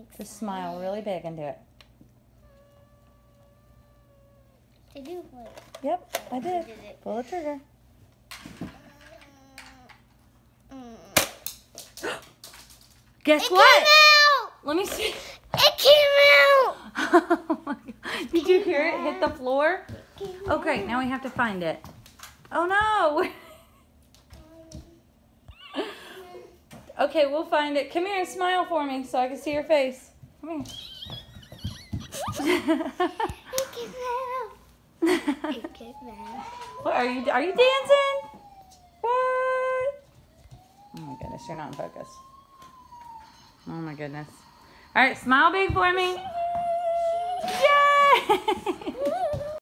Just smile really big and do it. Did you? Yep, I did. Pull the trigger. Guess It what? came out! Let me see. It came out! Oh my God. Did you hear it hit the floor? Okay, now we have to find it. Oh no! Okay, we'll find it. Come here and smile for me so I can see your face. Come here. It came out! It came out. What, are you dancing? What? Oh my goodness, you're not in focus. Oh my goodness. All right, smile big for me. Yay!